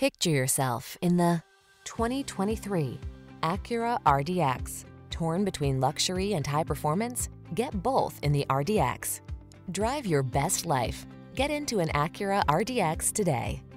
Picture yourself in the 2023 Acura RDX. Torn between luxury and high performance? Get both in the RDX. Drive your best life. Get into an Acura RDX today.